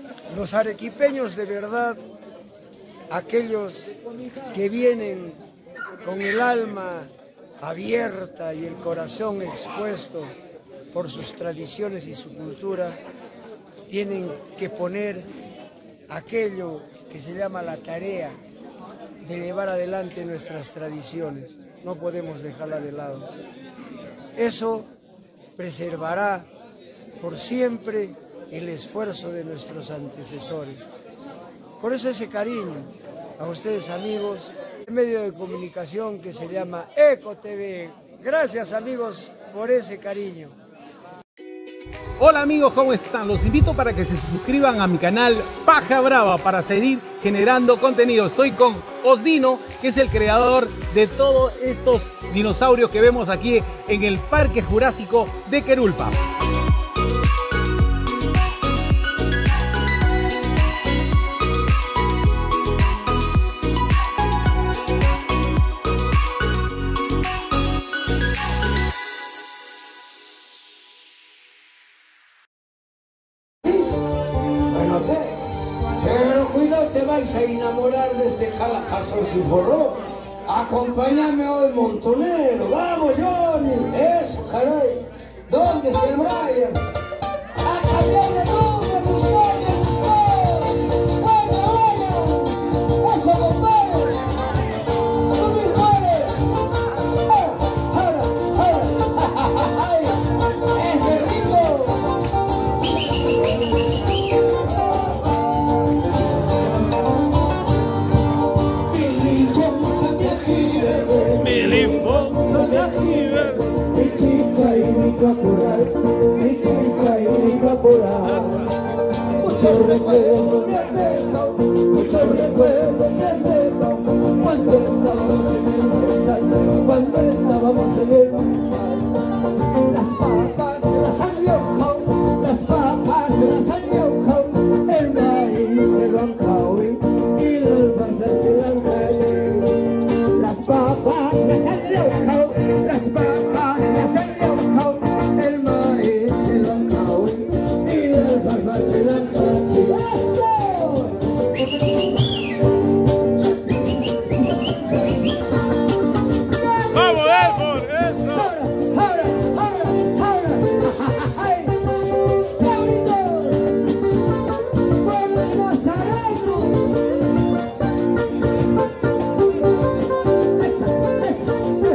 Los arequipeños de verdad, aquellos que vienen con el alma abierta y el corazón expuesto por sus tradiciones y su cultura, tienen que poner aquello que se llama la tarea de llevar adelante nuestras tradiciones. No podemos dejarla de lado. Eso preservará por siempre el esfuerzo de nuestros antecesores. Por eso ese cariño a ustedes, amigos, el medio de comunicación que se llama Eco TV. Gracias, amigos, por ese cariño. Hola amigos, ¿cómo están? Los invito para que se suscriban a mi canal Paja Brava para seguir generando contenido. Estoy con Osdino, que es el creador de todos estos dinosaurios que vemos aquí en el Parque Jurásico de Querulpa. Pero cuidado, te vais a enamorar de este Jason sin forró. Acompáñame hoy, montonero. Vamos, Johnny. Eso, caray. ¿Dónde está el Brian? ¡A cambiar de nombre! ¡Me gustó, me gustó! ¡Bueno, bueno! ¡Eso, compadre! ¡Tú mismo eres! ¡Ahora! ¡Ay! ¡Ese rico! Mi chica y mi caporal, mi chica y mi caporal. Muchos recuerdos me has dejado, muchos recuerdos me has dejado. Cuando estábamos en el maizal, cuando estábamos en el maizal. Las papas se las han yocado, las papas se las han yocado. El maíz se lo han caído y las bandas se lo han caído. Las papas se las han yocado, las papas las han yocado. El maíz se lo han caído y las bandas se lo han caído. ¡Vamos, Delfos! ¡Eso! ¡Ahora! ¡Ay! ¡Qué bonito! ¡Pueblo nazareno! ¡Eso!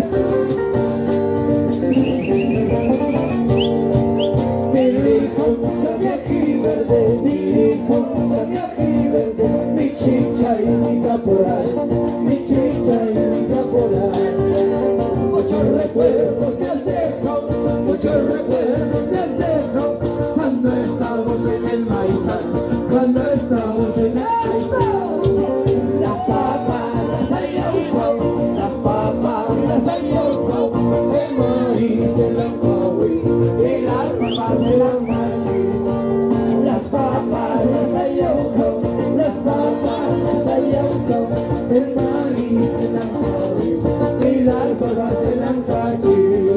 Mi rico sabiaji verde, mi rico sabiaji verde, mi chicha y mi caporal, mi chicha y mi caporal. Muchos recuerdos me has dejado, muchos recuerdos me has dejado. Cuando estábamos en el maizal, cuando estábamos en el maizal. Las papas las han yocado, las papas las han yocado. El maíz se lo han comido y las papas se lo han comido. Las papas las han yocado, las papas las han yocado. El maíz se lo han comido y las papas se lo han comido.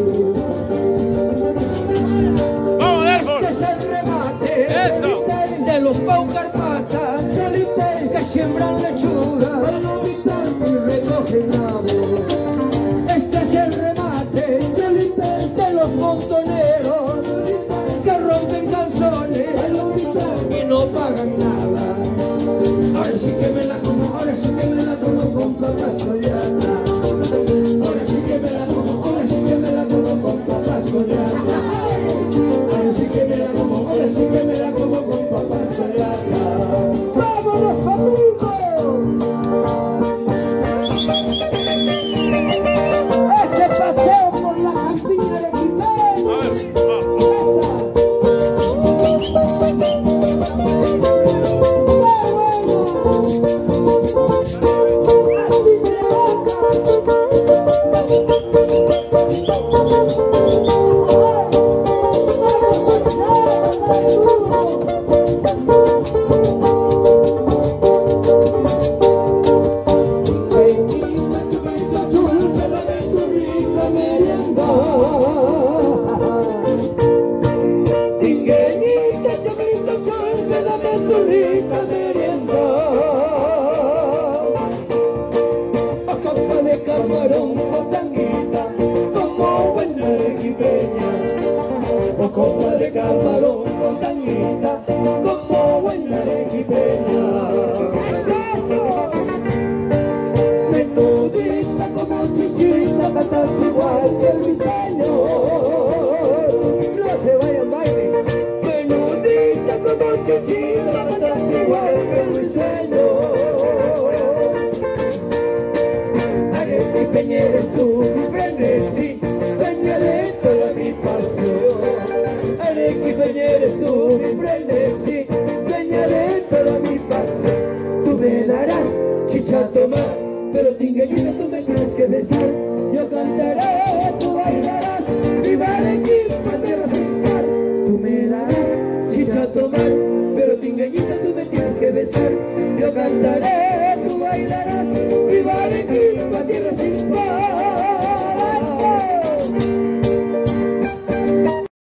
¡Vamos, Delfos! Este es el remate ¡Eso! de los paucarpatas que siembran lechuga y recogen nabo. Este es el remate de los montoneros que rompen calzones y no pagan nada. Ahora sí que me la como, ahora sí que me la como con papas colladas. Ahora sí que me la como, ahora sí que me la como con papas colladas. Ahora sí que me la como, ahora sí que me la como con papas colladas. ¡Vámonos, conmigo! Ese paseo por la campiña de Quitén. ¡Qué bueno! Así se tu rica merienda. A copa de camarón con tanguita, como buena arequipeña. O copa de camarón con tanguita, como buena arequipeña. Menudita como chichita, cantas igual que el ruiseñor. No se vayan, baile. Menudita como chichita, cantas igual que el ruiseñor. Arequipeña eres tú, mi frenesí, dueña de toda mi pasión. Arequipeña eres tú, mi frenesí, dueña de toda mi pasión. Tú me darás chicha a tomar, pero tingueñita tú me tienes que besar. Yo cantaré, tú bailarás, viva Arequipa, tierra sin par. Tú me darás chicha a tomar, pero tingueñita tú me tienes que besar. Yo cantaré.